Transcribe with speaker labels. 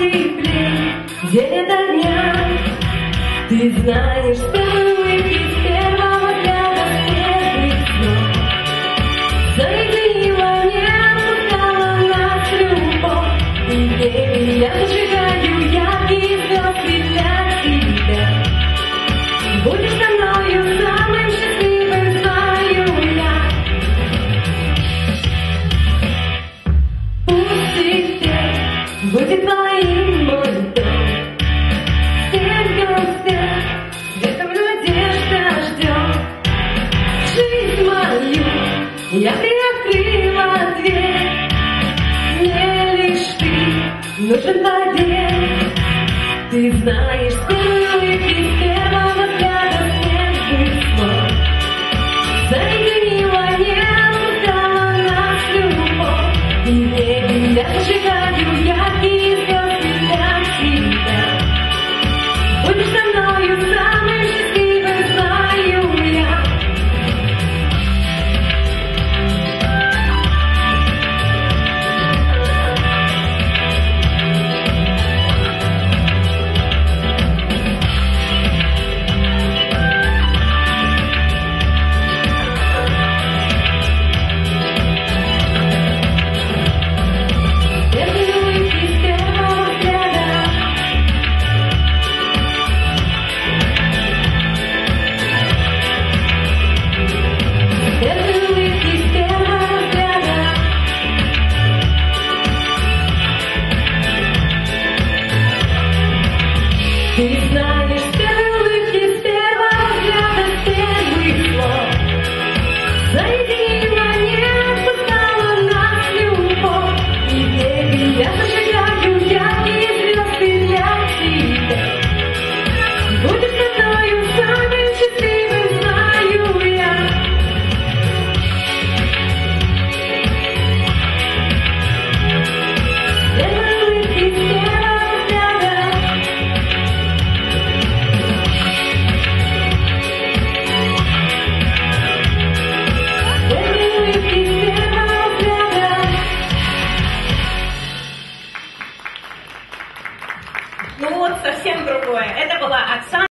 Speaker 1: теплей день ото дня. Ты знаешь, что улыбки с первого взгляда свежих снов соединила, не отпускала нас любовь. И теперь я зажигаю яркие звезды для тебя. Будешь со мною самым счастливым, знаю я. Пусть теперь будет твоим мой дом. Всех гостях, светом надежда ждет. Жизнь мою я приоткрыла дверь. Мне лишь ты нужен поверь. Ты знаешь, что улыбки с первого взгляда свежих слов соединила, не отпускала нас любовь. И теперь я зажигаю яркие звезды для тебя. Будешь со мною самым счастливым, знаю я. Ты знаешь, первые улыбки с первого взгляда, с первых слов соединила, не отпускала нас любовь. И теперь я зажигаю яркие звезды для тебя. Будешь со мною самым счастливым, знаю я. Первые улыбки с первого взгляда.
Speaker 2: Ну вот, совсем другое. Это была Оксана.